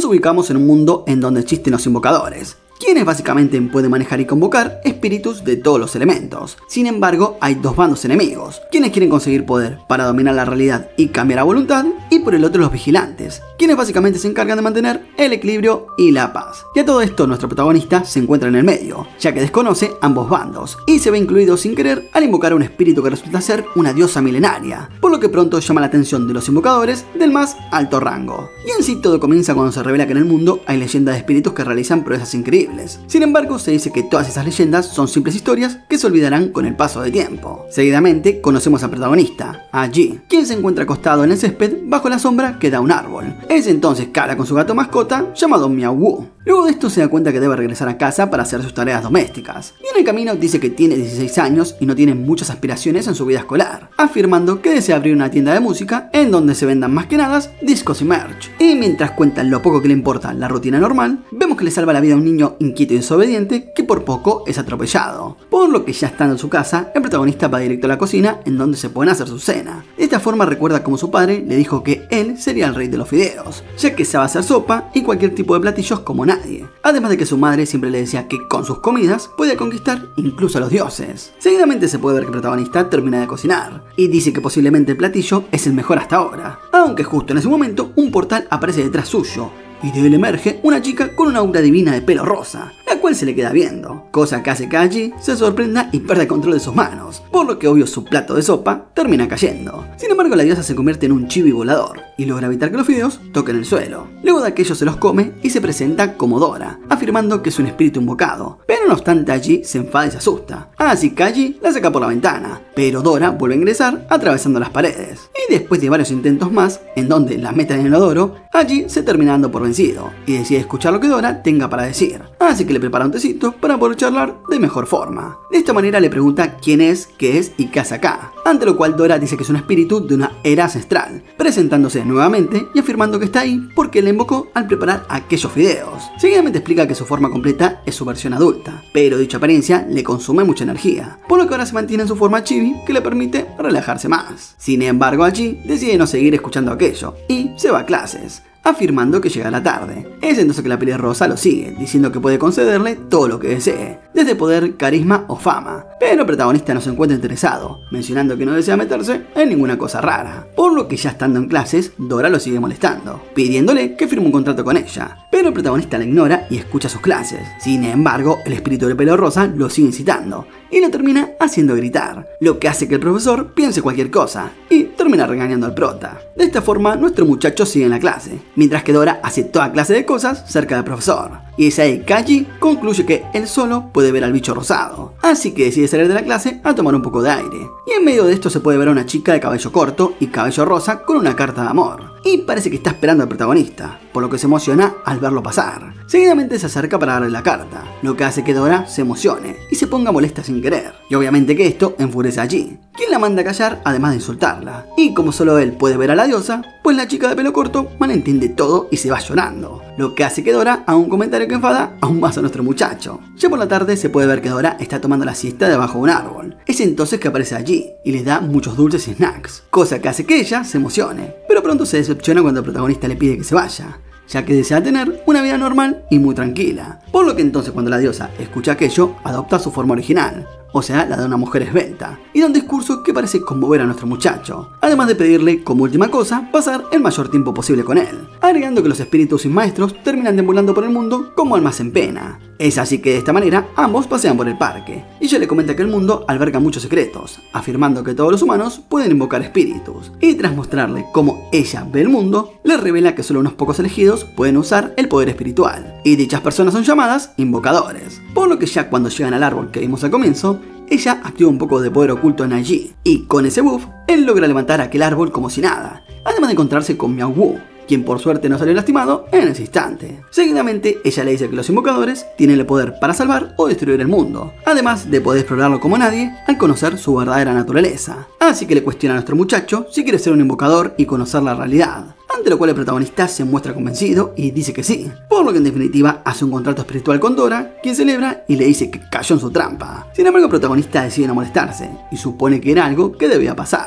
nos ubicamos en un mundo en donde existen los invocadores, quienes básicamente pueden manejar y convocar espíritus de todos los elementos. Sin embargo, hay dos bandos enemigos, quienes quieren conseguir poder para dominar la realidad y cambiar a voluntad, y por el otro los vigilantes, quienes básicamente se encargan de mantener el equilibrio y la paz. Y a todo esto nuestro protagonista se encuentra en el medio, ya que desconoce ambos bandos, y se ve incluido sin querer al invocar a un espíritu que resulta ser una diosa milenaria, por lo que pronto llama la atención de los invocadores del más alto rango. Y en sí todo comienza cuando se revela que en el mundo hay leyendas de espíritus que realizan proezas increíbles. Sin embargo, se dice que todas esas leyendas son simples historias que se olvidarán con el paso del tiempo. Seguidamente conocemos al protagonista, a Ji, quien se encuentra acostado en el césped bajo la sombra que da un árbol. Es entonces que habla con su gato mascota llamado Miao Wu. Luego de esto se da cuenta que debe regresar a casa para hacer sus tareas domésticas, y en el camino dice que tiene 16 años y no tiene muchas aspiraciones en su vida escolar, afirmando que desea abrir una tienda de música en donde se vendan más que nada discos y merch. Y mientras cuentan lo poco que le importa la rutina normal, vemos que le salva la vida a un niño inquieto y desobediente que por poco es atropellado, por lo que ya estando en su casa, el protagonista va directo a la cocina en donde se pone a hacer su cena. De esta forma recuerda cómo su padre le dijo que él sería el rey de los fideos, ya que sabe hacer sopa y cualquier tipo de platillos como nadie. Además de que su madre siempre le decía que con sus comidas puede conquistar incluso a los dioses. Seguidamente se puede ver que el protagonista termina de cocinar y dice que posiblemente el platillo es el mejor hasta ahora, aunque justo en ese momento un portal aparece detrás suyo y de él emerge una chica con una aura divina de pelo rosa, la cual se le queda viendo, cosa que hace que allí se sorprenda y pierda el control de sus manos, por lo que obvio su plato de sopa termina cayendo. Sin embargo, la diosa se convierte en un chibi volador y logra evitar que los fideos toquen el suelo. Luego de aquello se los come y se presenta como Dora, afirmando que es un espíritu invocado, pero no obstante allí se enfada y se asusta, así que allí la saca por la ventana, pero Dora vuelve a ingresar atravesando las paredes, y después de varios intentos más, en donde la meten en el inodoro, allí se termina dando por vencido y decide escuchar lo que Dora tenga para decir, así que le prepara un tecito para poder charlar de mejor forma. De esta manera le pregunta quién es, qué es y qué hace acá, ante lo cual Dora dice que es un espíritu de una era ancestral, presentándose nuevamente y afirmando que está ahí porque le invocó al preparar aquellos fideos. Seguidamente explica que su forma completa es su versión adulta, pero dicha apariencia le consume mucha energía, por lo que ahora se mantiene en su forma chibi que le permite relajarse más. Sin embargo, allí decide no seguir escuchando aquello y se va a clases, afirmando que llega la tarde. Es entonces que la pelirrosa lo sigue, diciendo que puede concederle todo lo que desee, desde poder, carisma o fama, pero el protagonista no se encuentra interesado, mencionando que no desea meterse en ninguna cosa rara, por lo que ya estando en clases, Dora lo sigue molestando, pidiéndole que firme un contrato con ella, pero el protagonista la ignora y escucha sus clases. Sin embargo, el espíritu del pelo rosa lo sigue incitando y lo termina haciendo gritar, lo que hace que el profesor piense cualquier cosa y termina regañando al prota. De esta forma, nuestro muchacho sigue en la clase, mientras que Dora hace toda clase de cosas cerca del profesor, y es ahí que allí concluye que él solo puede ver al bicho rosado, así que decide salir de la clase a tomar un poco de aire, y en medio de esto se puede ver a una chica de cabello corto y cabello rosa con una carta de amor, y parece que está esperando al protagonista, por lo que se emociona al verlo pasar. Seguidamente se acerca para darle la carta, lo que hace que Dora se emocione y se ponga molesta sin querer, y obviamente que esto enfurece a Ji, quien la manda a callar además de insultarla, y como solo él puede ver a la diosa, pues la chica de pelo corto malentiende todo y se va llorando, lo que hace que Dora haga un comentario que enfada aún más a nuestro muchacho. Ya por la tarde se puede ver que Dora está tomando la siesta debajo de un árbol, es entonces que aparece allí y les da muchos dulces y snacks, cosa que hace que ella se emocione, pero pronto se decepciona cuando el protagonista le pide que se vaya, ya que desea tener una vida normal y muy tranquila, por lo que entonces cuando la diosa escucha aquello, adopta su forma original, o sea, la de una mujer esbelta, y da un discurso que parece conmover a nuestro muchacho, además de pedirle, como última cosa, pasar el mayor tiempo posible con él, agregando que los espíritus sin maestros terminan deambulando por el mundo como almas en pena. Es así que de esta manera ambos pasean por el parque, y ella le comenta que el mundo alberga muchos secretos, afirmando que todos los humanos pueden invocar espíritus, y tras mostrarle cómo ella ve el mundo, le revela que solo unos pocos elegidos pueden usar el poder espiritual, y dichas personas son llamadas invocadores, por lo que ya cuando llegan al árbol que vimos al comienzo, ella activa un poco de poder oculto en allí, y con ese buff, él logra levantar aquel árbol como si nada, además de encontrarse con Miao Wu, quien por suerte no salió lastimado en ese instante. Seguidamente, ella le dice que los invocadores tienen el poder para salvar o destruir el mundo, además de poder explorarlo como nadie al conocer su verdadera naturaleza. Así que le cuestiona a nuestro muchacho si quiere ser un invocador y conocer la realidad, ante lo cual el protagonista se muestra convencido y dice que sí, por lo que en definitiva hace un contrato espiritual con Dora, quien celebra y le dice que cayó en su trampa. Sin embargo, el protagonista decide no molestarse y supone que era algo que debía pasar. Y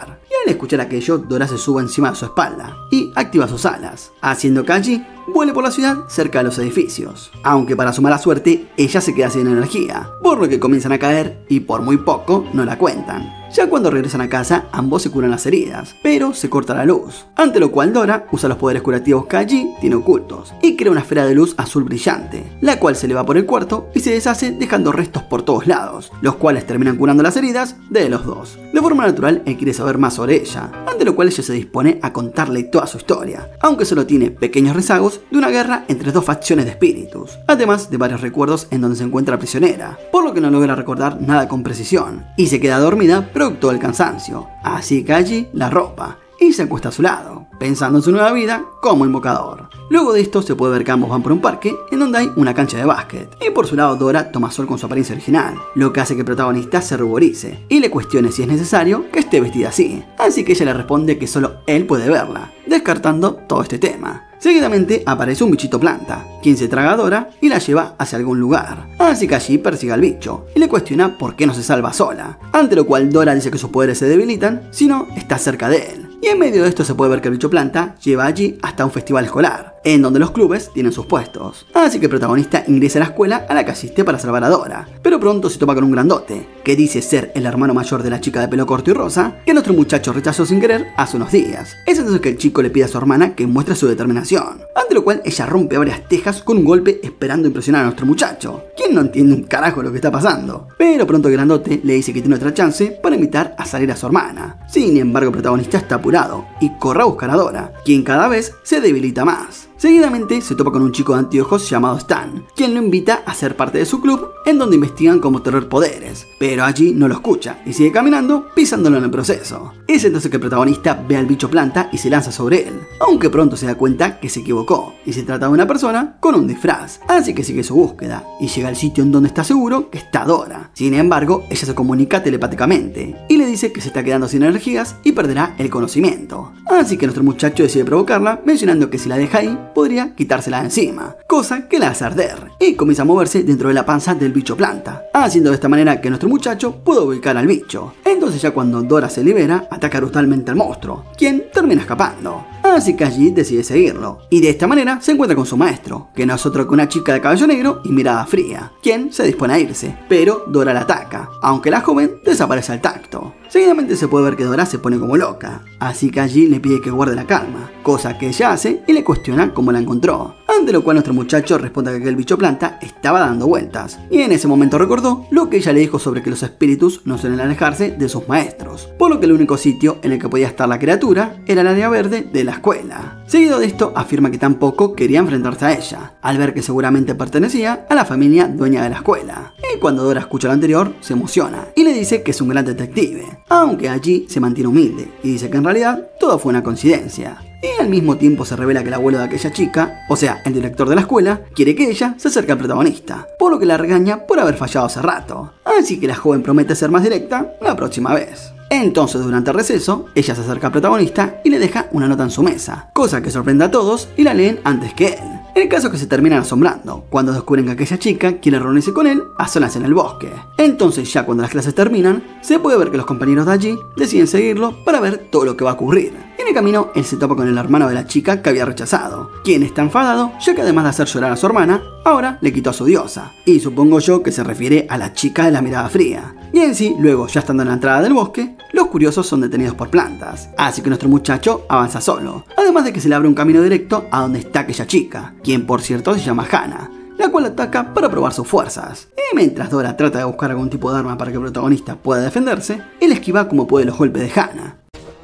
al escuchar aquello, Dora se sube encima de su espalda y activa sus alas, haciendo que allí vuele por la ciudad cerca de los edificios. Aunque para su mala suerte, ella se queda sin energía, por lo que comienzan a caer y por muy poco no la cuentan. Ya cuando regresan a casa, ambos se curan las heridas, pero se corta la luz, ante lo cual Dora usa los poderes curativos que allí tiene ocultos y crea una esfera de luz azul brillante, la cual se le va por el cuarto y se deshace dejando restos por todos lados, los cuales terminan curando las heridas de los dos. De forma natural, él quiere saber más sobre ella, ante lo cual ella se dispone a contarle toda su historia, aunque solo tiene pequeños rezagos de una guerra entre dos facciones de espíritus, además de varios recuerdos en donde se encuentra prisionera, por lo que no logra recordar nada con precisión, y se queda dormida producto del cansancio, así que allí la ropa y se acuesta a su lado, pensando en su nueva vida como invocador. Luego de esto se puede ver que ambos van por un parque en donde hay una cancha de básquet, y por su lado Dora toma sol con su apariencia original, lo que hace que el protagonista se ruborice y le cuestione si es necesario que esté vestida así, así que ella le responde que solo él puede verla, descartando todo este tema. Seguidamente aparece un bichito planta, quien se traga a Dora y la lleva hacia algún lugar, así que allí persigue al bicho y le cuestiona por qué no se salva sola, ante lo cual Dora dice que sus poderes se debilitan si no está cerca de él. Y en medio de esto se puede ver que el bicho planta lleva allí hasta un festival escolar, en donde los clubes tienen sus puestos. Así que el protagonista ingresa a la escuela a la que asiste para salvar a Dora, pero pronto se topa con un grandote, que dice ser el hermano mayor de la chica de pelo corto y rosa, que nuestro muchacho rechazó sin querer hace unos días. Es entonces que el chico le pide a su hermana que muestre su determinación, ante lo cual ella rompe varias tejas con un golpe esperando impresionar a nuestro muchacho, quien no entiende un carajo lo que está pasando. Pero pronto el grandote le dice que tiene otra chance para invitar a salir a su hermana. Sin embargo, el protagonista está apurado y corre a buscar a Dora, quien cada vez se debilita más. Seguidamente se topa con un chico de anteojos llamado Stan, quien lo invita a ser parte de su club, en donde investigan cómo tener poderes, pero allí no lo escucha y sigue caminando pisándolo en el proceso. Es entonces que el protagonista ve al bicho planta y se lanza sobre él, aunque pronto se da cuenta que se equivocó y se trata de una persona con un disfraz, así que sigue su búsqueda y llega al sitio en donde está seguro que está Dora. Sin embargo, ella se comunica telepáticamente y le dice que se está quedando sin energías y perderá el conocimiento, así que nuestro muchacho decide provocarla mencionando que si la deja ahí podría quitársela de encima, cosa que la hace arder y comienza a moverse dentro de la panza del bicho planta, haciendo de esta manera que nuestro muchacho pueda ubicar al bicho. Entonces ya cuando Dora se libera, ataca brutalmente al monstruo, quien termina escapando, así que allí decide seguirlo, y de esta manera se encuentra con su maestro, que no es otro que una chica de cabello negro y mirada fría, quien se dispone a irse, pero Dora la ataca, aunque la joven desaparece al tacto. Seguidamente se puede ver que Dora se pone como loca, así que allí le pide que guarde la calma, cosa que ella hace y le cuestiona cómo la encontró, ante lo cual nuestro muchacho responde que aquel bicho planta estaba dando vueltas, y en ese momento recordó lo que ella le dijo sobre que los espíritus no suelen alejarse de sus maestros, por lo que el único sitio en el que podía estar la criatura era el área verde de la escuela. Seguido de esto afirma que tampoco quería enfrentarse a ella, al ver que seguramente pertenecía a la familia dueña de la escuela, y cuando Dora escucha lo anterior se emociona y le dice que es un gran detective, aunque allí se mantiene humilde y dice que en realidad todo fue una coincidencia. Y al mismo tiempo se revela que el abuelo de aquella chica, o sea, el director de la escuela, quiere que ella se acerque al protagonista, por lo que la regaña por haber fallado hace rato. Así que la joven promete ser más directa la próxima vez. Entonces durante el receso, ella se acerca al protagonista y le deja una nota en su mesa, cosa que sorprende a todos y la leen antes que él. El caso es que se terminan asombrando cuando descubren que aquella chica quiere reunirse con él a solas en el bosque. Entonces ya cuando las clases terminan, se puede ver que los compañeros de allí deciden seguirlo para ver todo lo que va a ocurrir. En el camino, él se topa con el hermano de la chica que había rechazado, quien está enfadado ya que además de hacer llorar a su hermana, ahora le quitó a su diosa, y supongo yo que se refiere a la chica de la mirada fría. Y en sí, luego ya estando en la entrada del bosque, los curiosos son detenidos por plantas, así que nuestro muchacho avanza solo, además de que se le abre un camino directo a donde está aquella chica, quien por cierto se llama Hannah, la cual ataca para probar sus fuerzas. Y mientras Dora trata de buscar algún tipo de arma para que el protagonista pueda defenderse, él esquiva como puede los golpes de Hannah.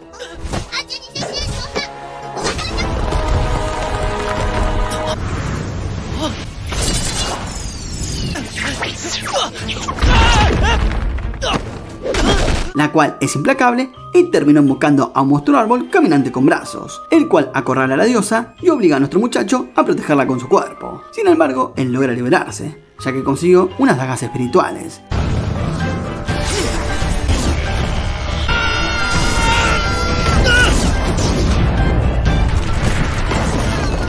La cual es implacable y terminó emboscando a un monstruo árbol caminante con brazos, el cual acorrala a la diosa y obliga a nuestro muchacho a protegerla con su cuerpo. Sin embargo, él logra liberarse, ya que consiguió unas dagas espirituales. Y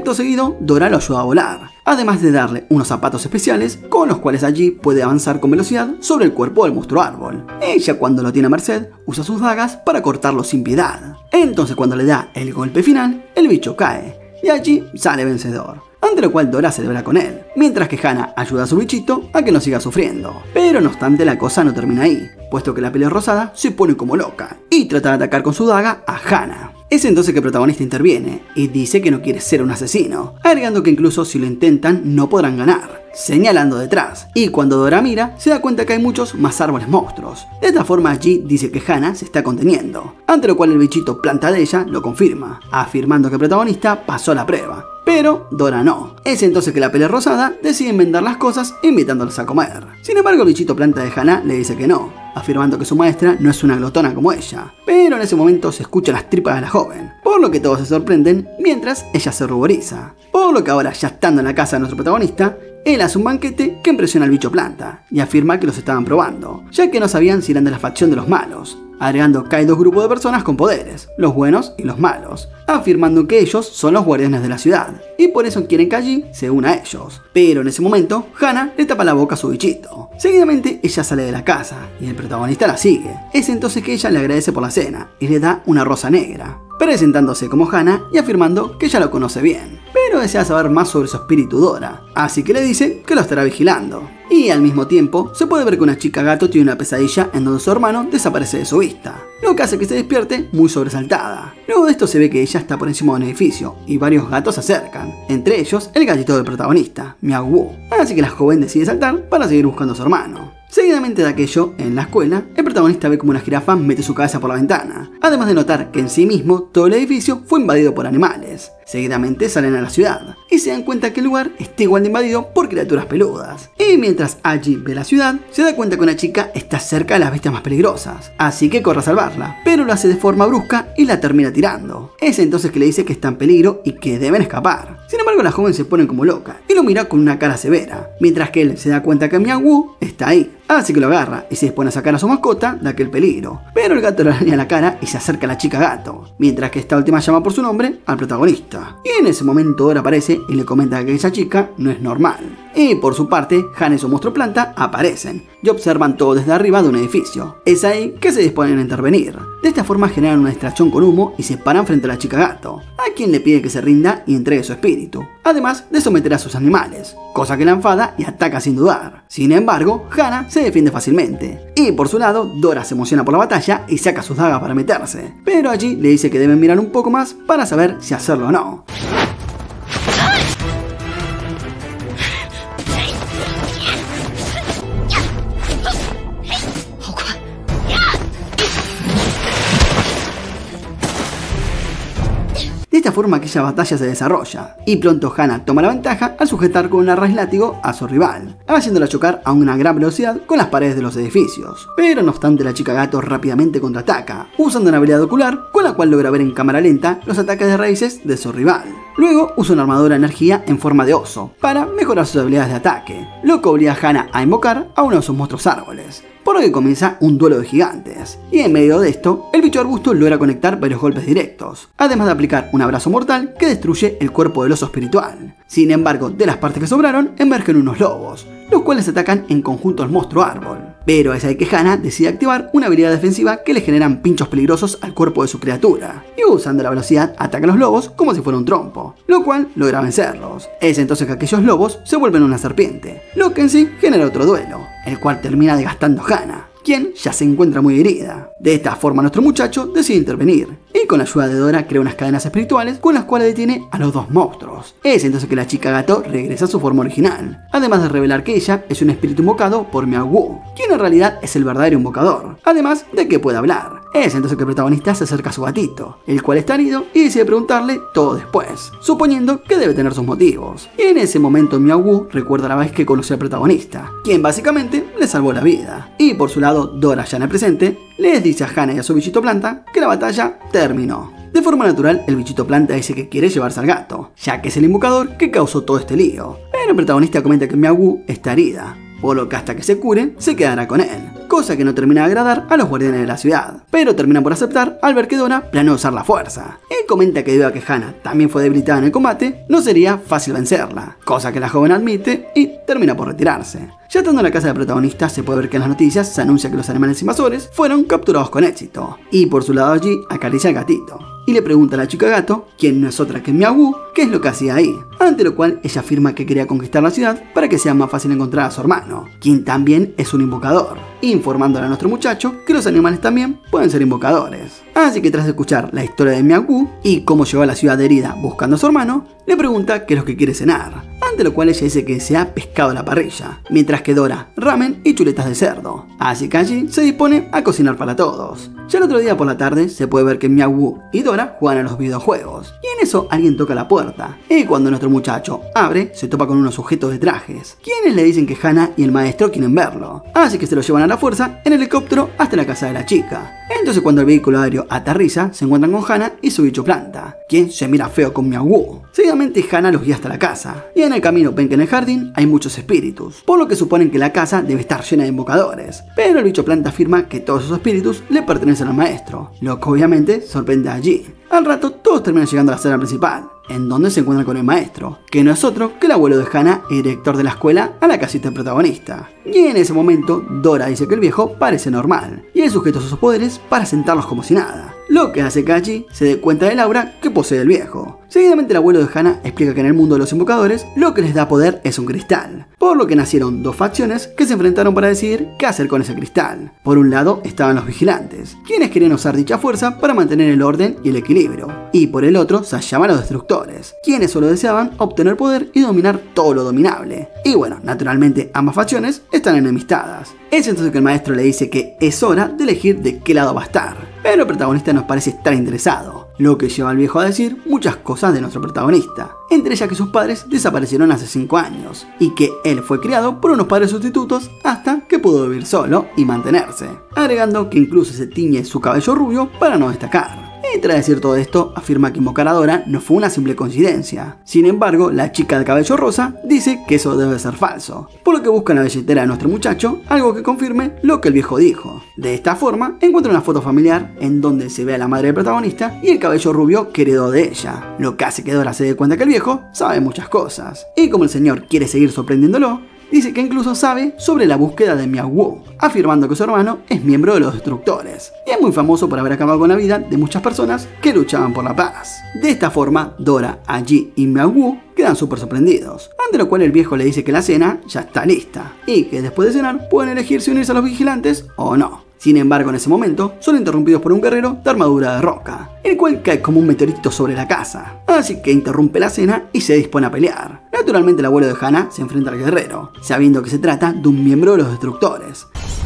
Acto seguido, Dora lo ayuda a volar, además de darle unos zapatos especiales con los cuales allí puede avanzar con velocidad sobre el cuerpo del monstruo árbol. Ella, cuando lo tiene a merced, usa sus dagas para cortarlo sin piedad. Entonces, cuando le da el golpe final, el bicho cae y allí sale vencedor, ante lo cual Dora celebra con él, mientras que Hana ayuda a su bichito a que no siga sufriendo. Pero no obstante, la cosa no termina ahí, puesto que la pelea rosada se pone como loca y trata de atacar con su daga a Hana. Es entonces que el protagonista interviene y dice que no quiere ser un asesino, agregando que incluso si lo intentan no podrán ganar, señalando detrás, y cuando Dora mira se da cuenta que hay muchos más árboles monstruos. De esta forma allí dice que Hana se está conteniendo, ante lo cual el bichito planta de ella lo confirma, afirmando que el protagonista pasó la prueba. Pero Dora no. Es entonces que la pelea rosada decide enmendar las cosas invitándolos a comer. Sin embargo, el bichito planta de Hana le dice que no, afirmando que su maestra no es una glotona como ella. Pero en ese momento se escuchan las tripas de la joven, por lo que todos se sorprenden mientras ella se ruboriza. Por lo que ahora, ya estando en la casa de nuestro protagonista, él hace un banquete que impresiona al bicho planta y afirma que los estaban probando, ya que no sabían si eran de la facción de los malos, agregando que hay dos grupos de personas con poderes, los buenos y los malos, afirmando que ellos son los guardianes de la ciudad y por eso quieren que allí se una a ellos. Pero en ese momento, Hana le tapa la boca a su bichito. Seguidamente, ella sale de la casa y el protagonista la sigue. Es entonces que ella le agradece por la cena y le da una rosa negra, presentándose como Hana y afirmando que ella lo conoce bien, pero desea saber más sobre su espíritu Dora, así que le dice que lo estará vigilando. Y al mismo tiempo, se puede ver que una chica gato tiene una pesadilla en donde su hermano desaparece de su vista, lo que hace que se despierte muy sobresaltada. Luego de esto se ve que ella está por encima de un edificio y varios gatos se acercan, entre ellos el gatito del protagonista, Miao Wu, así que la joven decide saltar para seguir buscando a su hermano. Seguidamente de aquello, en la escuela, el protagonista ve como una jirafa mete su cabeza por la ventana, además de notar que en sí mismo todo el edificio fue invadido por animales. Seguidamente salen a la ciudad y se dan cuenta que el lugar está igual de invadido por criaturas peludas. Y mientras allí ve la ciudad, se da cuenta que una chica está cerca de las bestias más peligrosas, así que corre a salvarla, pero lo hace de forma brusca y la termina tirando. Es entonces que le dice que está en peligro y que deben escapar. Sin embargo, la joven se pone como loca y lo mira con una cara severa, mientras que él se da cuenta que Miao Wu está ahí. Así que lo agarra y se dispone a sacar a su mascota de aquel peligro. Pero el gato le araña la cara y se acerca a la chica gato, mientras que esta última llama por su nombre al protagonista. Y en ese momento Dora aparece y le comenta que esa chica no es normal. Y por su parte, Hana y su monstruo planta aparecen y observan todo desde arriba de un edificio. Es ahí que se disponen a intervenir. De esta forma generan una distracción con humo y se paran frente a la chica gato, a quien le pide que se rinda y entregue su espíritu, además de someter a sus animales, cosa que la enfada y ataca sin dudar. Sin embargo, Hana se defiende fácilmente, y por su lado, Dora se emociona por la batalla y saca sus dagas para meterse, pero allí le dice que deben mirar un poco más para saber si hacerlo o no. De esta forma aquella batalla se desarrolla, y pronto Hana toma la ventaja al sujetar con una raíz látigo a su rival, haciéndola chocar a una gran velocidad con las paredes de los edificios. Pero no obstante, la chica gato rápidamente contraataca, usando una habilidad ocular con la cual logra ver en cámara lenta los ataques de raíces de su rival. Luego usa una armadura de energía en forma de oso para mejorar sus habilidades de ataque, lo que obliga a Hana a invocar a uno de sus monstruos árboles, por lo que comienza un duelo de gigantes. Y en medio de esto, el bicho arbusto logra conectar varios golpes directos, además de aplicar un abrazo mortal que destruye el cuerpo del oso espiritual. Sin embargo, de las partes que sobraron, emergen unos lobos, los cuales atacan en conjunto al monstruo árbol. Pero es ahí que Hana decide activar una habilidad defensiva que le generan pinchos peligrosos al cuerpo de su criatura, y usando la velocidad ataca a los lobos como si fuera un trompo, lo cual logra vencerlos. Es entonces que aquellos lobos se vuelven una serpiente, lo que en sí genera otro duelo, el cual termina desgastando a Hana, quien ya se encuentra muy herida. De esta forma nuestro muchacho decide intervenir, y con la ayuda de Dora crea unas cadenas espirituales con las cuales detiene a los dos monstruos. Es entonces que la chica gato regresa a su forma original, además de revelar que ella es un espíritu invocado por Miao Wu, quien en realidad es el verdadero invocador, además de que puede hablar. Es entonces que el protagonista se acerca a su gatito, el cual está herido, y decide preguntarle todo después, suponiendo que debe tener sus motivos. Y en ese momento Miao Wu recuerda la vez que conoció al protagonista, quien básicamente le salvó la vida. Y por su lado, Dora, ya en el presente, les dice a Hana y a su bichito planta que la batalla terminó. De forma natural, el bichito planta dice que quiere llevarse al gato, ya que es el invocador que causó todo este lío. Pero el protagonista comenta que Miao Wu está herida, por lo que hasta que se cure se quedará con él, cosa que no termina de agradar a los guardianes de la ciudad, pero terminan por aceptar al ver que Dora planea usar la fuerza. Él comenta que debido a que Hana también fue debilitada en el combate, no sería fácil vencerla, cosa que la joven admite y termina por retirarse. Ya estando en la casa del protagonista, se puede ver que en las noticias se anuncia que los animales invasores fueron capturados con éxito, y por su lado allí acaricia al gatito y le pregunta a la chica gato, quien no es otra que Miao Wu, qué es lo que hacía ahí, ante lo cual ella afirma que quería conquistar la ciudad para que sea más fácil encontrar a su hermano, quien también es un invocador, informándole a nuestro muchacho que los animales también pueden ser invocadores. Así que tras escuchar la historia de Miao Wu y cómo llegó a la ciudad herida buscando a su hermano, le pregunta qué es lo que quiere cenar, ante lo cual ella dice que desea pescado a la parrilla, mientras que Dora ramen y chuletas de cerdo, así que allí se dispone a cocinar para todos. Ya el otro día por la tarde se puede ver que Miao Wu y Dora juegan a los videojuegos, y en eso alguien toca la puerta, y cuando nuestro muchacho abre se topa con unos sujetos de trajes, quienes le dicen que Hana y el maestro quieren verlo, así que se lo llevan a la fuerza en helicóptero hasta la casa de la chica. Entonces cuando el vehículo aéreo aterriza, se encuentran con Hana y su bicho planta, quien se mira feo con Miao Wu. Seguidamente Hana los guía hasta la casa, y en el camino ven que en el jardín hay muchos espíritus, por lo que suponen que la casa debe estar llena de invocadores, pero el bicho planta afirma que todos esos espíritus le pertenecen al maestro, lo que obviamente sorprende allí. Al rato todos terminan llegando a la sala principal, en donde se encuentran con el maestro, que no es otro que el abuelo de Hana y director de la escuela a la casita del protagonista. Y en ese momento Dora dice que el viejo parece normal, y él sujeta sus poderes para sentarlos como si nada, lo que hace que allí se dé cuenta del aura que posee el viejo. Seguidamente el abuelo de Hana explica que en el mundo de los invocadores lo que les da poder es un cristal, por lo que nacieron dos facciones que se enfrentaron para decidir qué hacer con ese cristal. Por un lado estaban los vigilantes, quienes querían usar dicha fuerza para mantener el orden y el equilibrio, y por el otro se llaman los destructores, quienes solo deseaban obtener poder y dominar todo lo dominable. Y bueno, naturalmente ambas facciones están enemistadas. Es entonces que el maestro le dice que es hora de elegir de qué lado va a estar, pero el protagonista nos parece estar interesado, lo que lleva al viejo a decir muchas cosas de nuestro protagonista, entre ellas que sus padres desaparecieron hace 5 años, y que él fue criado por unos padres sustitutos hasta que pudo vivir solo y mantenerse, agregando que incluso se tiñe su cabello rubio para no destacar. Y tras decir todo esto, afirma que invocar a Dora no fue una simple coincidencia. Sin embargo, la chica de cabello rosa dice que eso debe ser falso, por lo que busca en la billetera de nuestro muchacho algo que confirme lo que el viejo dijo. De esta forma, encuentra una foto familiar en donde se ve a la madre del protagonista y el cabello rubio que heredó de ella, lo que hace que Dora se dé cuenta que el viejo sabe muchas cosas. Y como el señor quiere seguir sorprendiéndolo, dice que incluso sabe sobre la búsqueda de Miao Wu, afirmando que su hermano es miembro de los destructores y es muy famoso por haber acabado con la vida de muchas personas que luchaban por la paz. De esta forma, Dora, Aji y Miao Wu quedan súper sorprendidos, ante lo cual el viejo le dice que la cena ya está lista y que después de cenar pueden elegir si unirse a los vigilantes o no. Sin embargo, en ese momento, son interrumpidos por un guerrero de armadura de roca, el cual cae como un meteorito sobre la casa, así que interrumpe la cena y se dispone a pelear. Naturalmente el abuelo de Hana se enfrenta al guerrero, sabiendo que se trata de un miembro de los destructores.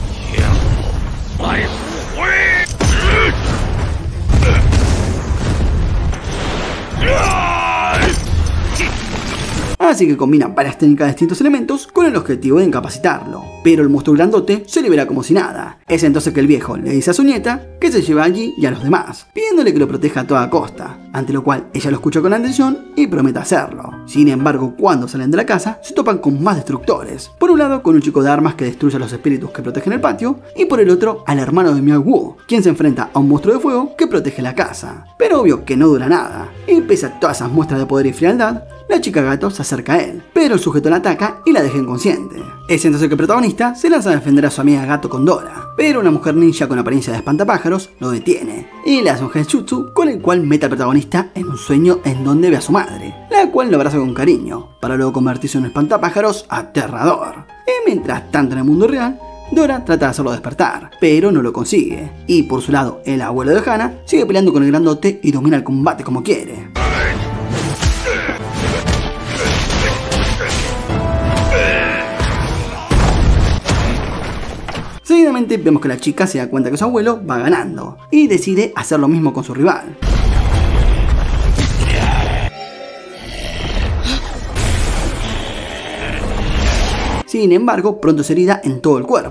Así que combinan varias técnicas de distintos elementos con el objetivo de incapacitarlo, pero el monstruo grandote se libera como si nada. Es entonces que el viejo le dice a su nieta que se lleva allí y a los demás, pidiéndole que lo proteja a toda costa, ante lo cual ella lo escucha con atención y promete hacerlo. Sin embargo, cuando salen de la casa se topan con más destructores, por un lado con un chico de armas que destruye a los espíritus que protegen el patio, y por el otro al hermano de Miao Wu, quien se enfrenta a un monstruo de fuego que protege la casa, pero obvio que no dura nada, y pese a todas esas muestras de poder y frialdad, la chica gato se acerca a él, pero el sujeto la ataca y la deja inconsciente. Es entonces que el protagonista se lanza a defender a su amiga gato con Dora, pero una mujer ninja con apariencia de espantapájaros lo detiene y le hace un genjutsu con el cual mete al protagonista en un sueño en donde ve a su madre, la cual lo abraza con cariño, para luego convertirse en un espantapájaros aterrador. Y mientras tanto en el mundo real, Dora trata de hacerlo despertar, pero no lo consigue, y por su lado el abuelo de Hana sigue peleando con el grandote y domina el combate como quiere. Seguidamente vemos que la chica se da cuenta que su abuelo va ganando y decide hacer lo mismo con su rival. Sin embargo, pronto es herida en todo el cuerpo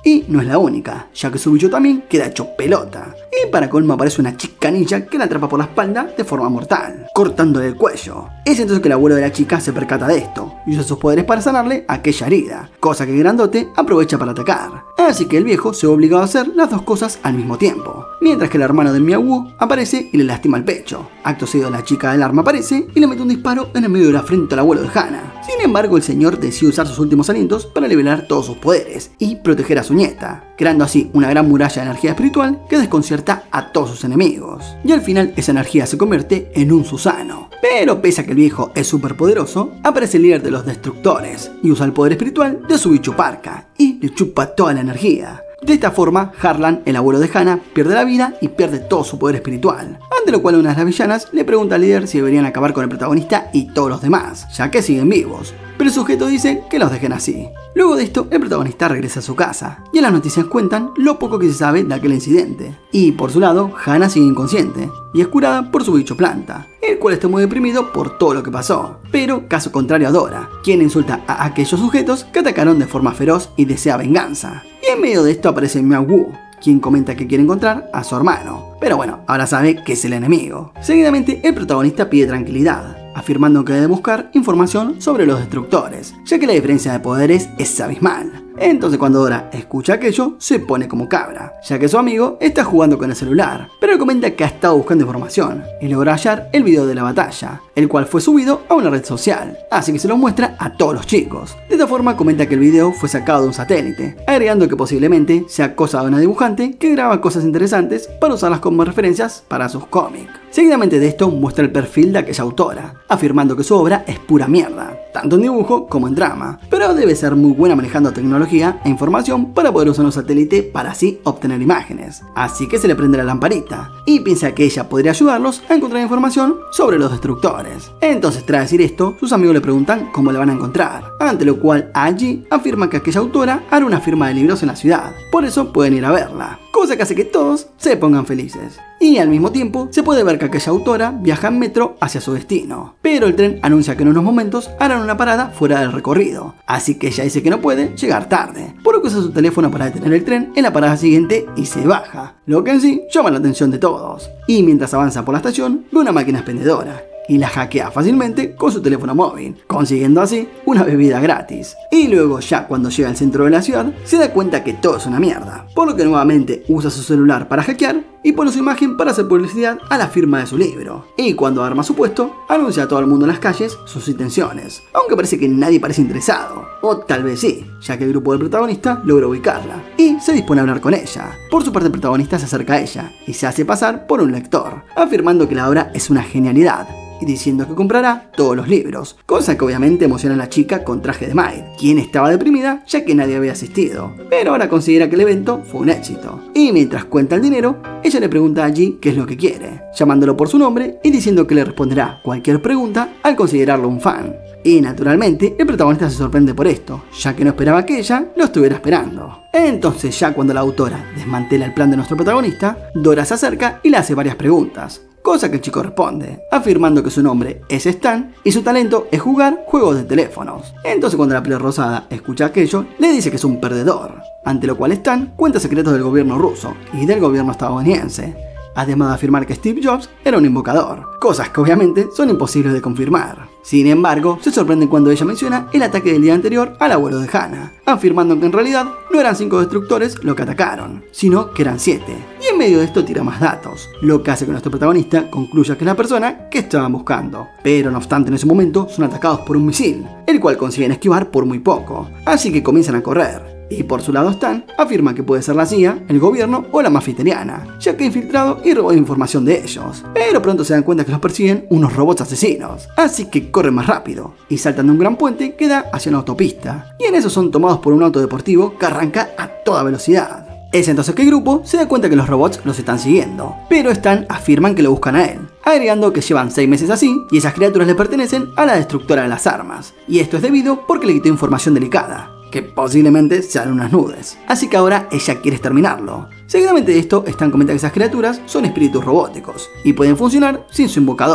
Y no es la única, ya que su bicho también queda hecho pelota. Y para colmo aparece una chica ninja que la atrapa por la espalda de forma mortal, cortándole el cuello. Es entonces que el abuelo de la chica se percata de esto y usa sus poderes para sanarle aquella herida, cosa que el grandote aprovecha para atacar. Así que el viejo se ve obligado a hacer las dos cosas al mismo tiempo, mientras que el hermano del Miao Wu aparece y le lastima el pecho. Acto seguido la chica del arma aparece y le mete un disparo en el medio de la frente al abuelo de Hana. Sin embargo, el señor decide usar sus últimos alientos para liberar todos sus poderes y proteger a su nieta, creando así una gran muralla de energía espiritual que desconcierta a todos sus enemigos. Y al final esa energía se convierte en un Susano. Pero pese a que el viejo es súper poderoso, aparece el líder de los destructores y usa el poder espiritual de su bicho parca y le chupa toda la energía. De esta forma, Harlan, el abuelo de Hana, pierde la vida y pierde todo su poder espiritual, ante lo cual una de las villanas le pregunta al líder si deberían acabar con el protagonista y todos los demás, ya que siguen vivos, pero el sujeto dice que los dejen así. Luego de esto, el protagonista regresa a su casa, y en las noticias cuentan lo poco que se sabe de aquel incidente. Y por su lado, Hana sigue inconsciente, y es curada por su bicho planta, el cual está muy deprimido por todo lo que pasó. Pero caso contrario a Dora, quien insulta a aquellos sujetos que atacaron de forma feroz y desea venganza. Y en medio de esto aparece Miao Wu, quien comenta que quiere encontrar a su hermano. Pero bueno, ahora sabe que es el enemigo. Seguidamente, el protagonista pide tranquilidad, afirmando que debe buscar información sobre los destructores, ya que la diferencia de poderes es abismal. Entonces cuando Dora escucha aquello, se pone como cabra, ya que su amigo está jugando con el celular, pero comenta que ha estado buscando información y logra hallar el video de la batalla, el cual fue subido a una red social, así que se lo muestra a todos los chicos. De esta forma comenta que el video fue sacado de un satélite, agregando que posiblemente sea cosa de una dibujante que graba cosas interesantes para usarlas como referencias para sus cómics. Seguidamente de esto muestra el perfil de aquella autora, afirmando que su obra es pura mierda, tanto en dibujo como en drama, pero debe ser muy buena manejando tecnología e información para poder usar un satélite para así obtener imágenes. Así que se le prende la lamparita y piensa que ella podría ayudarlos a encontrar información sobre los destructores. Entonces, tras decir esto, sus amigos le preguntan cómo la van a encontrar, ante lo cual Aji afirma que aquella autora hará una firma de libros en la ciudad, por eso pueden ir a verla, cosa que hace que todos se pongan felices. Y al mismo tiempo se puede ver que aquella autora viaja en metro hacia su destino, pero el tren anuncia que en unos momentos harán una parada fuera del recorrido, así que ella dice que no puede llegar tarde, por lo que usa su teléfono para detener el tren en la parada siguiente y se baja, lo que en sí llama la atención de todos. Y mientras avanza por la estación, ve una máquina expendedora y la hackea fácilmente con su teléfono móvil, consiguiendo así una bebida gratis. Y luego, ya cuando llega al centro de la ciudad, se da cuenta que todo es una mierda, por lo que nuevamente usa su celular para hackear y pone su imagen para hacer publicidad a la firma de su libro. Y cuando arma su puesto, anuncia a todo el mundo en las calles sus intenciones, aunque parece que nadie parece interesado, o tal vez sí, ya que el grupo del protagonista logra ubicarla y se dispone a hablar con ella. Por su parte, el protagonista se acerca a ella y se hace pasar por un lector, afirmando que la obra es una genialidad y diciendo que comprará todos los libros, cosa que obviamente emociona a la chica con traje de maid, quien estaba deprimida ya que nadie había asistido, pero ahora considera que el evento fue un éxito. Y mientras cuenta el dinero, ella le pregunta a Ji qué es lo que quiere, llamándolo por su nombre y diciendo que le responderá cualquier pregunta al considerarlo un fan. Y naturalmente el protagonista se sorprende por esto, ya que no esperaba que ella lo estuviera esperando. Entonces, ya cuando la autora desmantela el plan de nuestro protagonista, Dora se acerca y le hace varias preguntas, cosa que el chico responde, afirmando que su nombre es Stan y su talento es jugar juegos de teléfonos. Entonces cuando la piel rosada escucha aquello, le dice que es un perdedor, ante lo cual Stan cuenta secretos del gobierno ruso y del gobierno estadounidense, además de afirmar que Steve Jobs era un invocador, cosas que obviamente son imposibles de confirmar. Sin embargo, se sorprende cuando ella menciona el ataque del día anterior al abuelo de Hana, afirmando que en realidad no eran 5 destructores los que atacaron, sino que eran 7. Y en medio de esto tira más datos, lo que hace que nuestro protagonista concluya que es la persona que estaban buscando. Pero no obstante, en ese momento son atacados por un misil, el cual consiguen esquivar por muy poco, así que comienzan a correr. Y por su lado Stan afirma que puede ser la CIA, el gobierno o la mafia italiana, ya que ha infiltrado y robado información de ellos. Pero pronto se dan cuenta que los persiguen unos robots asesinos, así que corren más rápido y saltan de un gran puente que da hacia una autopista. Y en eso son tomados por un auto deportivo que arranca a toda velocidad. Es entonces que el grupo se da cuenta que los robots los están siguiendo, pero Stan afirman que lo buscan a él, agregando que llevan 6 meses así y esas criaturas le pertenecen a la destructora de las armas. Y esto es debido porque le quitó información delicada, que posiblemente sean unas nudes. Así que ahora ella quiere exterminarlo. Seguidamente de esto, Stan comenta que esas criaturas son espíritus robóticos y pueden funcionar sin su invocador,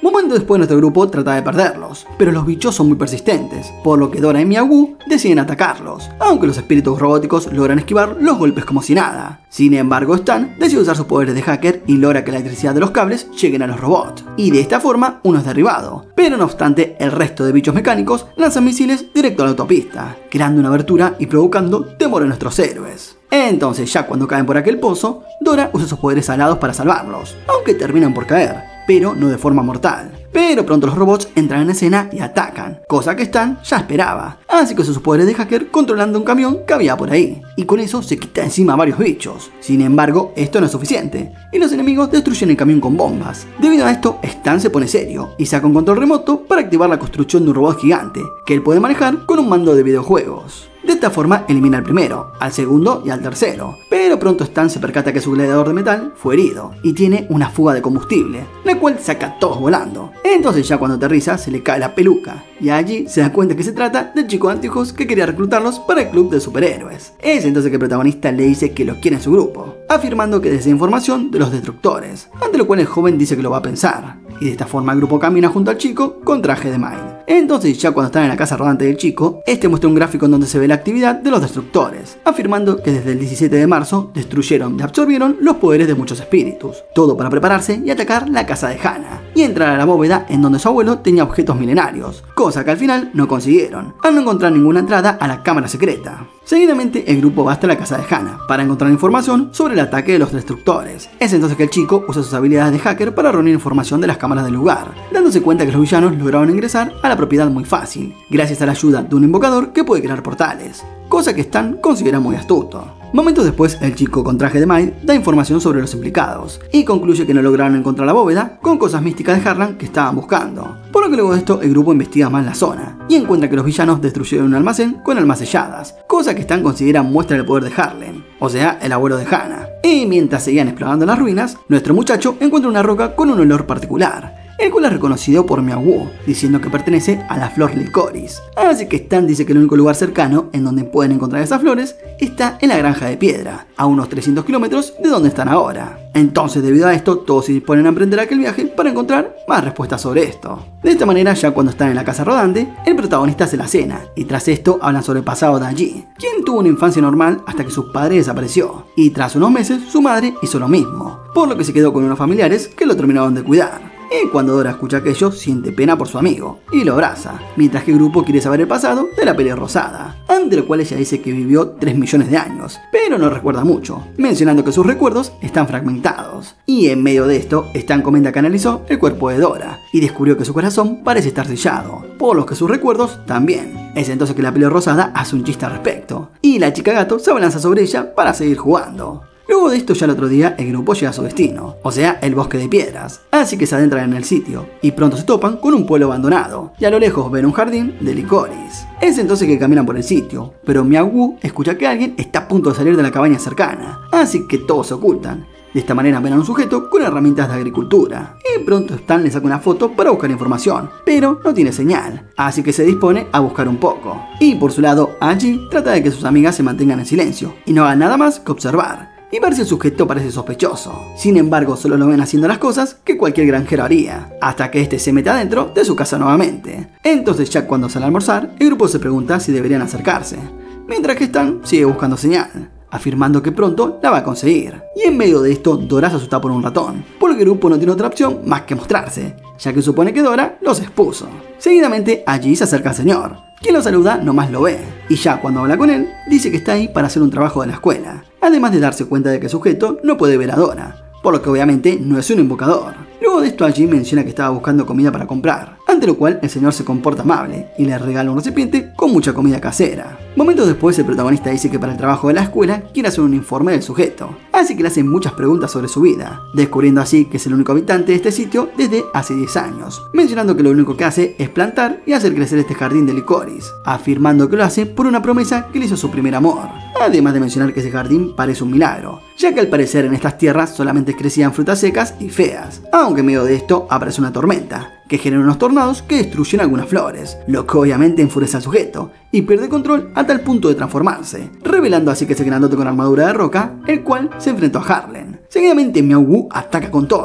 Momento después nuestro grupo trata de perderlos, pero los bichos son muy persistentes, por lo que Dora y Miaowu deciden atacarlos, aunque los espíritus robóticos logran esquivar los golpes como si nada. Sin embargo, Stan decide usar sus poderes de hacker y logra que la electricidad de los cables lleguen a los robots, y de esta forma uno es derribado, pero no obstante el resto de bichos mecánicos lanzan misiles directo a la autopista, creando una abertura y provocando temor en nuestros héroes. Entonces, ya cuando caen por aquel pozo, Dora usa sus poderes alados para salvarlos, aunque terminan por caer, pero no de forma mortal. Pero pronto los robots entran en escena y atacan, cosa que Stan ya esperaba, así que usa sus poderes de hacker controlando un camión que había por ahí, y con eso se quita encima a varios bichos. Sin embargo, esto no es suficiente, y los enemigos destruyen el camión con bombas. Debido a esto, Stan se pone serio, y saca un control remoto para activar la construcción de un robot gigante, que él puede manejar con un mando de videojuegos. De esta forma elimina al primero, al segundo y al tercero, pero pronto Stan se percata que su gladiador de metal fue herido y tiene una fuga de combustible, la cual saca a todos volando. Entonces ya cuando aterriza se le cae la peluca y allí se da cuenta que se trata del chico de anteojos que quería reclutarlos para el club de superhéroes. Es entonces que el protagonista le dice que los quiere en su grupo, afirmando que desea información de los destructores, ante lo cual el joven dice que lo va a pensar, y de esta forma el grupo camina junto al chico con traje de Mind. Entonces ya cuando están en la casa rodante del chico, este muestra un gráfico en donde se ve la actividad de los destructores, afirmando que desde el 17 de marzo destruyeron y absorbieron los poderes de muchos espíritus, todo para prepararse y atacar la casa de Hana, y entrar a la bóveda en donde su abuelo tenía objetos milenarios, cosa que al final no consiguieron, al no encontrar ninguna entrada a la cámara secreta. Seguidamente el grupo va hasta la casa de Hana para encontrar información sobre el ataque de los destructores. Es entonces que el chico usa sus habilidades de hacker para reunir información de las cámaras del lugar, dándose cuenta que los villanos lograron ingresar a la propiedad muy fácil, gracias a la ayuda de un invocador que puede crear portales, cosa que Stan considera muy astuto. Momentos después, el chico con traje de Mind da información sobre los implicados y concluye que no lograron encontrar la bóveda con cosas místicas de Harlan que estaban buscando. Por lo que luego de esto, el grupo investiga más la zona y encuentra que los villanos destruyeron un almacén con almas selladas, cosa que Stan considera muestra del poder de Harlan, o sea, el abuelo de Hana. Y mientras seguían explorando las ruinas, nuestro muchacho encuentra una roca con un olor particular, el cual es reconocido por Miaowu, diciendo que pertenece a la flor Licorice. Así que Stan dice que el único lugar cercano en donde pueden encontrar esas flores está en la granja de piedra, a unos 300 kilómetros de donde están ahora. Entonces, debido a esto, todos se disponen a emprender aquel viaje para encontrar más respuestas sobre esto. De esta manera, ya cuando están en la casa rodante, el protagonista se la cena, y tras esto hablan sobre el pasado de Allí, quien tuvo una infancia normal hasta que su padre desapareció, y tras unos meses su madre hizo lo mismo, por lo que se quedó con unos familiares que lo terminaron de cuidar. Y cuando Dora escucha aquello, siente pena por su amigo y lo abraza, mientras que el grupo quiere saber el pasado de la peli rosada, ante lo cual ella dice que vivió 3 millones de años, pero no recuerda mucho, mencionando que sus recuerdos están fragmentados. Y en medio de esto, Stan comenta que analizó el cuerpo de Dora y descubrió que su corazón parece estar sellado, por lo que sus recuerdos también. Es entonces que la peli rosada hace un chiste al respecto, y la chica gato se abalanza sobre ella para seguir jugando. Luego de esto, ya el otro día, el grupo llega a su destino, o sea, el bosque de piedras, así que se adentran en el sitio, y pronto se topan con un pueblo abandonado, y a lo lejos ven un jardín de licores. Es entonces que caminan por el sitio, pero Miaowu escucha que alguien está a punto de salir de la cabaña cercana, así que todos se ocultan. De esta manera ven a un sujeto con herramientas de agricultura, y pronto Stan le saca una foto para buscar información, pero no tiene señal, así que se dispone a buscar un poco. Y por su lado, Allí trata de que sus amigas se mantengan en silencio, y no hagan nada más que observar, y ver si el sujeto parece sospechoso. Sin embargo, solo lo ven haciendo las cosas que cualquier granjero haría, hasta que este se mete adentro de su casa nuevamente. Entonces, ya cuando sale a almorzar, el grupo se pregunta si deberían acercarse, mientras que Stan sigue buscando señal, afirmando que pronto la va a conseguir. Y en medio de esto, Dora se asusta por un ratón, por lo que el grupo no tiene otra opción más que mostrarse, ya que supone que Dora los expuso. Seguidamente, Allí se acerca al señor, quien lo saluda nomás lo ve, y ya cuando habla con él, dice que está ahí para hacer un trabajo de la escuela, además de darse cuenta de que el sujeto no puede ver a Dora, por lo que obviamente no es un invocador. Luego de esto, Allí menciona que estaba buscando comida para comprar, ante lo cual el señor se comporta amable y le regala un recipiente con mucha comida casera. Momentos después, el protagonista dice que para el trabajo de la escuela quiere hacer un informe del sujeto, así que le hacen muchas preguntas sobre su vida, descubriendo así que es el único habitante de este sitio desde hace 10 años, mencionando que lo único que hace es plantar y hacer crecer este jardín de licores, afirmando que lo hace por una promesa que le hizo su primer amor, además de mencionar que ese jardín parece un milagro, ya que al parecer en estas tierras solamente crecían frutas secas y feas, aunque en medio de esto aparece una tormenta, que genera unos tornados que destruyen algunas flores, lo que obviamente enfurece al sujeto, y pierde control a tal punto de transformarse, revelando así que es el grandote con armadura de roca, el cual se enfrentó a Harlan. Seguidamente Miaowu ataca con todo,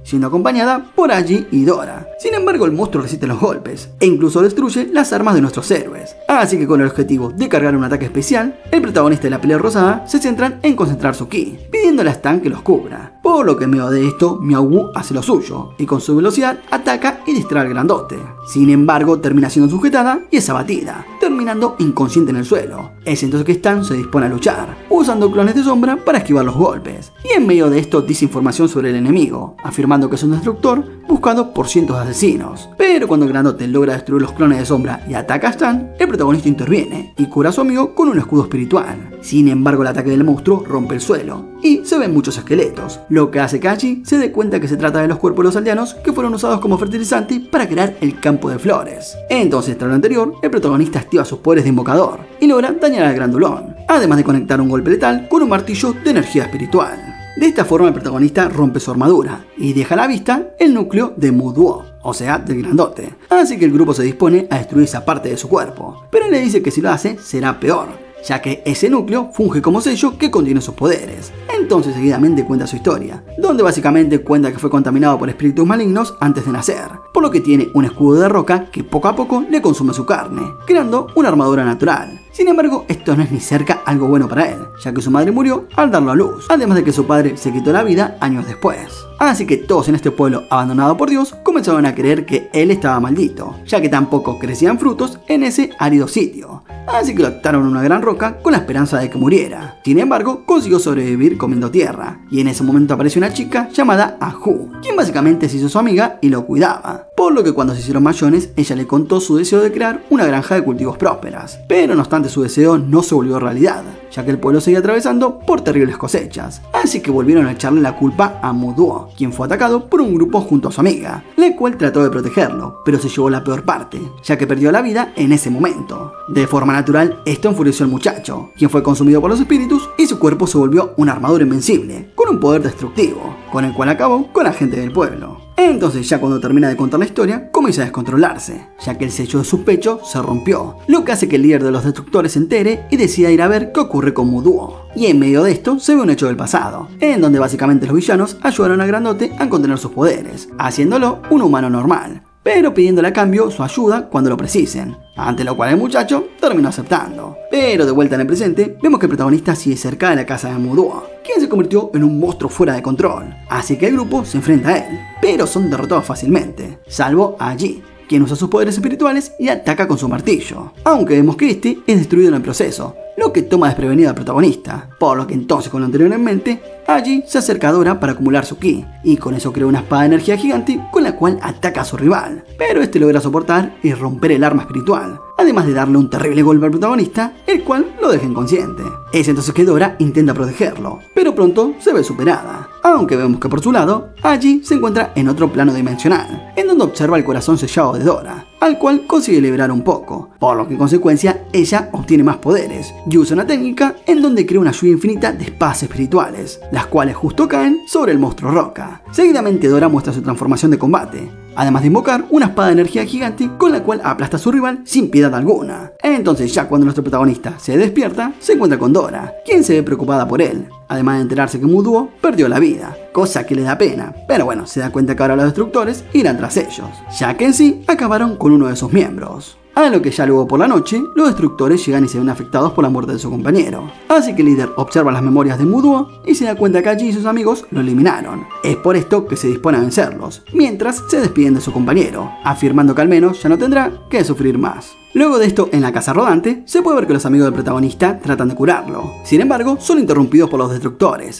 siendo acompañada por Aji y Dora. Sin embargo, el monstruo resiste los golpes e incluso destruye las armas de nuestros héroes. Así que con el objetivo de cargar un ataque especial, el protagonista de la pelea rosada se centran en concentrar su ki, pidiéndole a Stan que los cubra. Por lo que en medio de esto, Miao Wu hace lo suyo y con su velocidad ataca y distrae al grandote. Sin embargo, termina siendo sujetada y es abatida, terminando inconsciente en el suelo. Es entonces que Stan se dispone a luchar, usando clones de sombra para esquivar los golpes. Y en medio de esto dice información sobre el enemigo, afirmando que es un destructor buscado por cientos de asesinos. Pero cuando el grandote logra destruir los clones de sombra y ataca a Stan, el protagonista interviene y cura a su amigo con un escudo espiritual. Sin embargo, el ataque del monstruo rompe el suelo y se ven muchos esqueletos, lo que hace que Aji se dé cuenta que se trata de los cuerpos de los aldeanos que fueron usados como fertilizante para crear el campo de flores. Entonces, tras lo anterior, el protagonista activa sus poderes de invocador y logra dañar al grandulón, además de conectar un golpe letal con un martillo de energía espiritual. De esta forma el protagonista rompe su armadura y deja a la vista el núcleo de Mu Duo, o sea, del grandote. Así que el grupo se dispone a destruir esa parte de su cuerpo, pero él le dice que si lo hace será peor, ya que ese núcleo funge como sello que contiene sus poderes. Entonces seguidamente cuenta su historia, donde básicamente cuenta que fue contaminado por espíritus malignos antes de nacer, por lo que tiene un escudo de roca que poco a poco le consume su carne, creando una armadura natural. Sin embargo, esto no es ni cerca algo bueno para él, ya que su madre murió al darlo a luz, además de que su padre se quitó la vida años después. Así que todos en este pueblo abandonado por Dios comenzaron a creer que él estaba maldito, ya que tampoco crecían frutos en ese árido sitio. Así que lo ataron a una gran roca con la esperanza de que muriera. Sin embargo, consiguió sobrevivir comiendo tierra, y en ese momento apareció una chica llamada Ahu, quien básicamente se hizo su amiga y lo cuidaba. Por lo que cuando se hicieron mayones, ella le contó su deseo de crear una granja de cultivos prósperas. Pero no obstante, su deseo no se volvió realidad, ya que el pueblo seguía atravesando por terribles cosechas. Así que volvieron a echarle la culpa a Mu Duo, quien fue atacado por un grupo junto a su amiga, la cual trató de protegerlo, pero se llevó la peor parte, ya que perdió la vida en ese momento. De forma natural, esto enfureció al muchacho, quien fue consumido por los espíritus y su cuerpo se volvió una armadura invencible, con un poder destructivo, con el cual acabó con la gente del pueblo. Entonces, ya cuando termina de contar la historia, comienza a descontrolarse, ya que el sello de su pecho se rompió, lo que hace que el líder de los destructores se entere y decida ir a ver qué ocurre con Mu Duo. Y en medio de esto se ve un hecho del pasado, en donde básicamente los villanos ayudaron a Grandote a contener sus poderes, haciéndolo un humano normal, pero pidiéndole a cambio su ayuda cuando lo precisen, ante lo cual el muchacho terminó aceptando. Pero de vuelta en el presente, vemos que el protagonista sigue cerca de la casa de Mu Duo, quien se convirtió en un monstruo fuera de control, así que el grupo se enfrenta a él, pero son derrotados fácilmente, salvo a Aji, quien usa sus poderes espirituales y ataca con su martillo, aunque vemos que este es destruido en el proceso, lo que toma desprevenido al protagonista, por lo que entonces, con lo anterior en mente, Aji se acerca a Dora para acumular su ki, y con eso crea una espada de energía gigante con la cual ataca a su rival, pero este logra soportar y romper el arma espiritual, además de darle un terrible golpe al protagonista, el cual lo deja inconsciente. Es entonces que Dora intenta protegerlo, pero pronto se ve superada, aunque vemos que por su lado, Aji se encuentra en otro plano dimensional, en donde observa el corazón sellado de Dora, al cual consigue liberar un poco, por lo que en consecuencia ella obtiene más poderes y usa una técnica en donde crea una lluvia infinita de espadas espirituales, las cuales justo caen sobre el monstruo roca. Seguidamente Dora muestra su transformación de combate, además de invocar una espada de energía gigante con la cual aplasta a su rival sin piedad alguna. Entonces, ya cuando nuestro protagonista se despierta, se encuentra con Dora, quien se ve preocupada por él, además de enterarse que Mu Duo perdió la vida, cosa que le da pena, pero bueno, se da cuenta que ahora los destructores irán tras ellos, ya que en sí acabaron con uno de sus miembros. A lo que ya luego por la noche, los destructores llegan y se ven afectados por la muerte de su compañero. Así que el líder observa las memorias de Mu Duo y se da cuenta que Aji y sus amigos lo eliminaron. Es por esto que se dispone a vencerlos, mientras se despiden de su compañero, afirmando que al menos ya no tendrá que sufrir más. Luego de esto, en la casa rodante, se puede ver que los amigos del protagonista tratan de curarlo. Sin embargo, son interrumpidos por los destructores,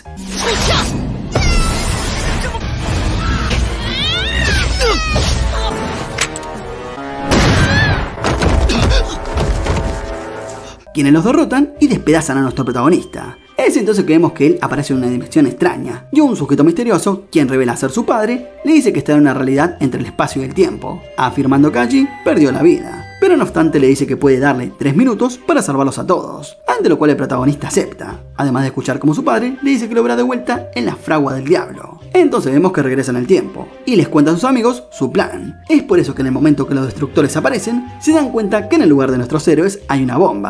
quienes los derrotan y despedazan a nuestro protagonista. Es entonces que vemos que él aparece en una dimensión extraña, y un sujeto misterioso, quien revela ser su padre, le dice que está en una realidad entre el espacio y el tiempo, afirmando que Aji perdió la vida. Pero no obstante le dice que puede darle 3 minutos para salvarlos a todos, ante lo cual el protagonista acepta, además de escuchar como su padre le dice que lo verá de vuelta en la fragua del diablo. Entonces vemos que regresan al tiempo, y les cuenta a sus amigos su plan. Es por eso que en el momento que los destructores aparecen, se dan cuenta que en el lugar de nuestros héroes hay una bomba,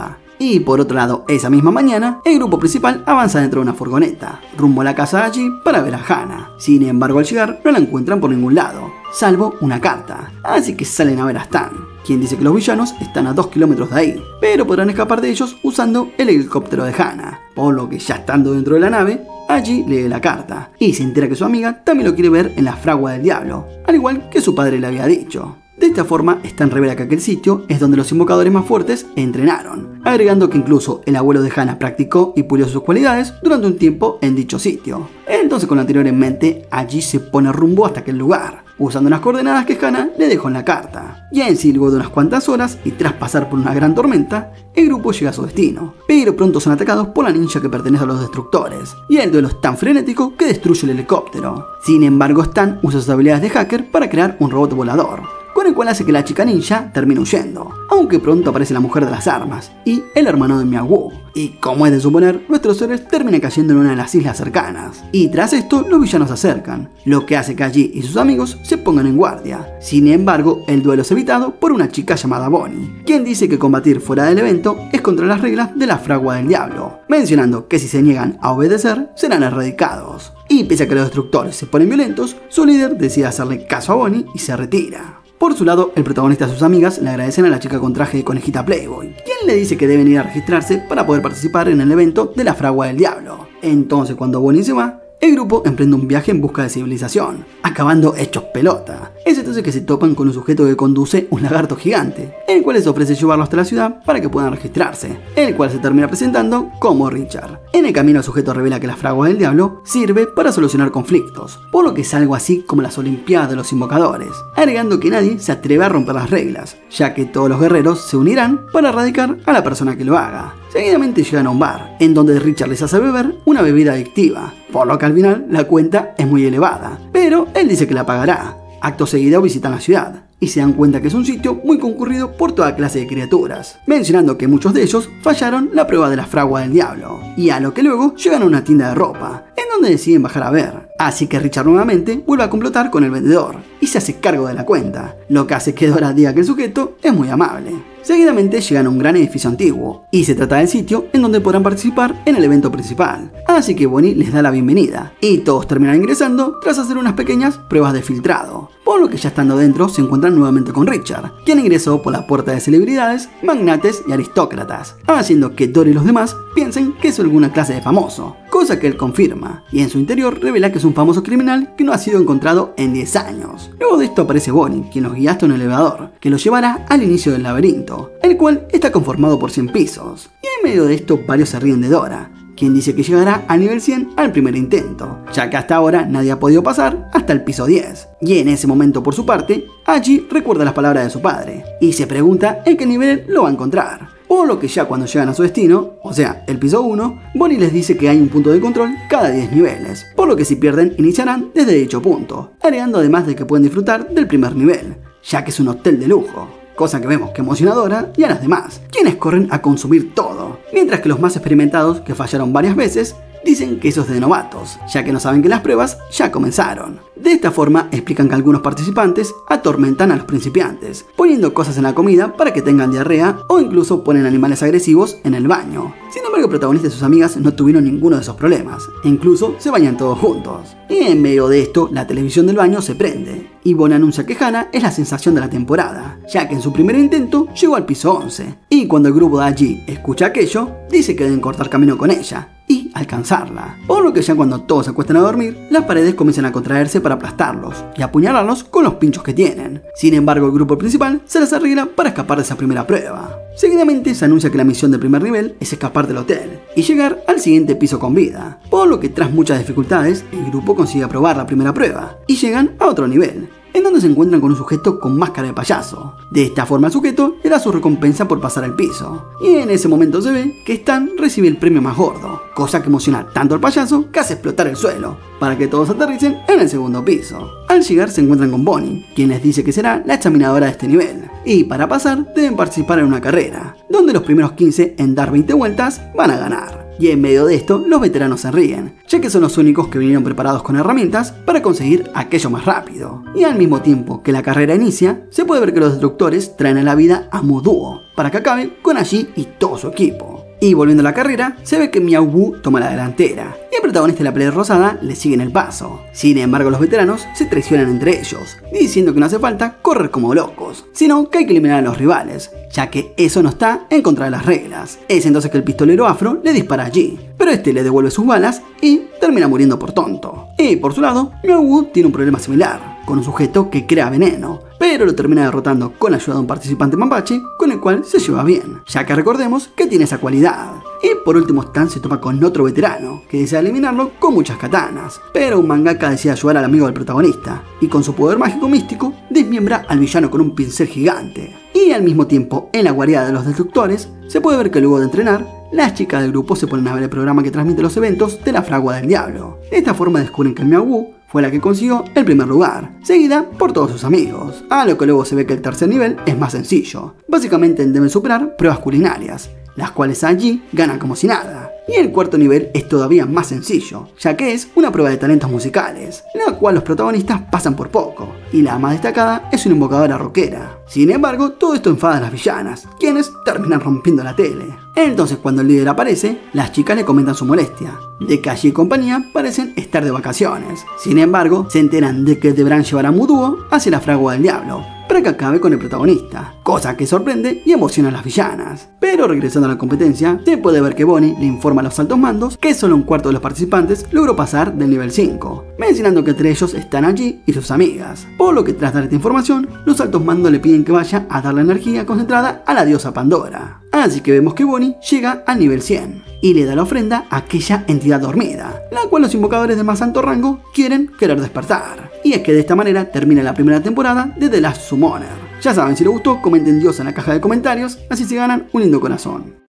Y por otro lado, esa misma mañana, el grupo principal avanza dentro de una furgoneta, rumbo a la casa de Aji para ver a Hana. Sin embargo, al llegar no la encuentran por ningún lado, salvo una carta, así que salen a ver a Stan, quien dice que los villanos están a 2 kilómetros de ahí, pero podrán escapar de ellos usando el helicóptero de Hana, por lo que ya estando dentro de la nave, Aji lee la carta y se entera que su amiga también lo quiere ver en la fragua del diablo, al igual que su padre le había dicho. De esta forma, Stan revela que aquel sitio es donde los invocadores más fuertes entrenaron, agregando que incluso el abuelo de Hana practicó y pulió sus cualidades durante un tiempo en dicho sitio. Entonces, con lo anterior en mente, Aji se pone rumbo hasta aquel lugar, usando unas coordenadas que Hana le dejó en la carta. Y en sí, luego de unas cuantas horas y tras pasar por una gran tormenta, el grupo llega a su destino, pero pronto son atacados por la ninja que pertenece a los destructores, y el duelo es tan frenético que destruye el helicóptero. Sin embargo, Stan usa sus habilidades de hacker para crear un robot volador, con el cual hace que la chica ninja termine huyendo, aunque pronto aparece la mujer de las armas y el hermano de Miaowu. Y como es de suponer, nuestros héroes terminan cayendo en una de las islas cercanas, y tras esto los villanos se acercan, lo que hace que Aji y sus amigos se pongan en guardia. Sin embargo, el duelo es evitado por una chica llamada Bonnie, quien dice que combatir fuera del evento es contra las reglas de la fragua del diablo, mencionando que si se niegan a obedecer serán erradicados. Y pese a que los destructores se ponen violentos, su líder decide hacerle caso a Bonnie y se retira. Por su lado, el protagonista y sus amigas le agradecen a la chica con traje de conejita Playboy, quien le dice que deben ir a registrarse para poder participar en el evento de la fragua del diablo. Entonces, cuando Bonnie se va, el grupo emprende un viaje en busca de civilización, acabando hechos pelota. Es entonces que se topan con un sujeto que conduce un lagarto gigante, el cual les ofrece llevarlo hasta la ciudad para que puedan registrarse, el cual se termina presentando como Richard. En el camino el sujeto revela que la fragua del diablo sirve para solucionar conflictos, por lo que es algo así como las olimpiadas de los invocadores, agregando que nadie se atreve a romper las reglas, ya que todos los guerreros se unirán para erradicar a la persona que lo haga. Seguidamente llegan a un bar, en donde Richard les hace beber una bebida adictiva, por lo que al final la cuenta es muy elevada, pero él dice que la pagará. Acto seguido visitan la ciudad, y se dan cuenta que es un sitio muy concurrido por toda clase de criaturas, mencionando que muchos de ellos fallaron la prueba de la fragua del diablo, y a lo que luego llegan a una tienda de ropa, en donde deciden bajar a ver. Así que Richard nuevamente vuelve a complotar con el vendedor, y se hace cargo de la cuenta, lo que hace que Dora diga que el sujeto es muy amable. Seguidamente llegan a un gran edificio antiguo, y se trata del sitio en donde podrán participar en el evento principal, así que Bonnie les da la bienvenida, y todos terminan ingresando tras hacer unas pequeñas pruebas de filtrado, por lo que ya estando dentro se encuentran nuevamente con Richard, quien ingresó por la puerta de celebridades, magnates y aristócratas, haciendo que Dory y los demás piensen que es alguna clase de famoso, cosa que él confirma, y en su interior revela que es un famoso criminal que no ha sido encontrado en 10 años. Luego de esto aparece Bonnie, quien los guía hasta un elevador, que los llevará al inicio del laberinto, el cual está conformado por 100 pisos, y en medio de esto varios se ríen de Dora, quien dice que llegará al nivel 100 al primer intento, ya que hasta ahora nadie ha podido pasar hasta el piso 10. Y en ese momento, por su parte, Aji recuerda las palabras de su padre, y se pregunta en qué nivel lo va a encontrar. Por lo que ya cuando llegan a su destino, o sea, el piso 1, Bonnie les dice que hay un punto de control cada 10 niveles, por lo que si pierden iniciarán desde dicho punto, agregando además de que pueden disfrutar del primer nivel, ya que es un hotel de lujo. Cosa que vemos que emociona a Dora y a las demás, quienes corren a consumir todo, mientras que los más experimentados, que fallaron varias veces, dicen que eso es de novatos, ya que no saben que las pruebas ya comenzaron. De esta forma explican que algunos participantes atormentan a los principiantes, poniendo cosas en la comida para que tengan diarrea o incluso ponen animales agresivos en el baño. Sin embargo, el protagonista y sus amigas no tuvieron ninguno de esos problemas, e incluso se bañan todos juntos. Y en medio de esto, la televisión del baño se prende, y Bonnie anuncia que Hana es la sensación de la temporada, ya que en su primer intento llegó al piso 11, y cuando el grupo de Aji escucha aquello, dice que deben cortar camino con ella y alcanzarla. Por lo que ya cuando todos se acuestan a dormir, las paredes comienzan a contraerse para aplastarlos y apuñalarlos con los pinchos que tienen. Sin embargo, el grupo principal se las arregla para escapar de esa primera prueba. Seguidamente se anuncia que la misión del primer nivel es escapar del hotel y llegar al siguiente piso con vida, por lo que tras muchas dificultades, el grupo consigue aprobar la primera prueba y llegan a otro nivel, en donde se encuentran con un sujeto con máscara de payaso. De esta forma el sujeto le da su recompensa por pasar el piso, y en ese momento se ve que Stan recibe el premio más gordo, cosa que emociona tanto al payaso que hace explotar el suelo, para que todos aterricen en el segundo piso. Al llegar se encuentran con Bonnie, quien les dice que será la examinadora de este nivel, y para pasar deben participar en una carrera, donde los primeros 15 en dar 20 vueltas van a ganar. Y en medio de esto, los veteranos se ríen, ya que son los únicos que vinieron preparados con herramientas para conseguir aquello más rápido. Y al mismo tiempo que la carrera inicia, se puede ver que los destructores traen a la vida a Muduo, para que acabe con Aji y todo su equipo. Y volviendo a la carrera, se ve que Miao Wu toma la delantera y el protagonista de la pelea rosada le sigue en el paso. Sin embargo, los veteranos se traicionan entre ellos, diciendo que no hace falta correr como locos, sino que hay que eliminar a los rivales, ya que eso no está en contra de las reglas. Es entonces que el pistolero afro le dispara allí, pero este le devuelve sus balas y termina muriendo por tonto. Y por su lado, Miao Wu tiene un problema similar, con un sujeto que crea veneno, pero lo termina derrotando con la ayuda de un participante mapache con el cual se lleva bien, ya que recordemos que tiene esa cualidad. Y por último Stan se topa con otro veterano, que desea eliminarlo con muchas katanas, pero un mangaka decide ayudar al amigo del protagonista, y con su poder mágico místico desmiembra al villano con un pincel gigante. Y al mismo tiempo, en la guarida de los destructores, se puede ver que luego de entrenar, las chicas del grupo se ponen a ver el programa que transmite los eventos de la Fragua del Diablo. De esta forma descubren que el Miao Wu fue la que consiguió el primer lugar, seguida por todos sus amigos, a lo que luego se ve que el tercer nivel es más sencillo. Básicamente deben superar pruebas culinarias, las cuales allí ganan como si nada. Y el cuarto nivel es todavía más sencillo, ya que es una prueba de talentos musicales, la cual los protagonistas pasan por poco, y la más destacada es una invocadora rockera. Sin embargo, todo esto enfada a las villanas, quienes terminan rompiendo la tele. Entonces cuando el líder aparece, las chicas le comentan su molestia, de que allí y compañía parecen estar de vacaciones. Sin embargo, se enteran de que deberán llevar a Muduo hacia la Fragua del Diablo, para que acabe con el protagonista, cosa que sorprende y emociona a las villanas. Pero regresando a la competencia, se puede ver que Bonnie le informa a los altos mandos que solo un cuarto de los participantes logró pasar del nivel 5, mencionando que entre ellos están allí y sus amigas, por lo que tras dar esta información, los altos mandos le piden que vaya a dar la energía concentrada a la diosa Pandora. Así que vemos que Bonnie llega al nivel 100 y le da la ofrenda a aquella entidad dormida, la cual los invocadores de más alto rango quieren querer despertar. Y es que de esta manera termina la primera temporada de The Last Summoner. Ya saben, si les gustó, comenten Dios en la caja de comentarios, así se ganan un lindo corazón.